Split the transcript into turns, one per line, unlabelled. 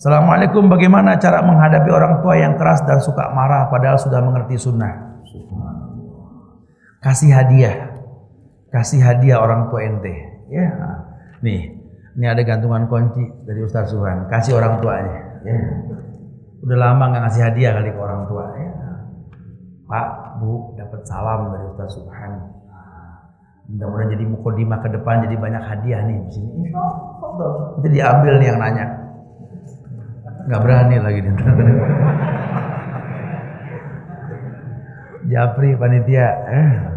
Assalamualaikum, bagaimana cara menghadapi orang tua yang keras dan suka marah padahal sudah mengerti sunnah? Kasih hadiah orang tua ente. Ya, nih, ini ada gantungan kunci dari Ustaz Subhan. Kasih orang tuanya. Ya. Udah lama nggak ngasih hadiah kali ke orang tua. Ya. Pak, Bu, dapat salam dari Ustaz Subhan. Mudah-mudahan jadi mukadimah ke depan, jadi banyak hadiah nih di sini. Nanti diambil nih yang nanya. Nggak berani lagi dia. Japri panitia.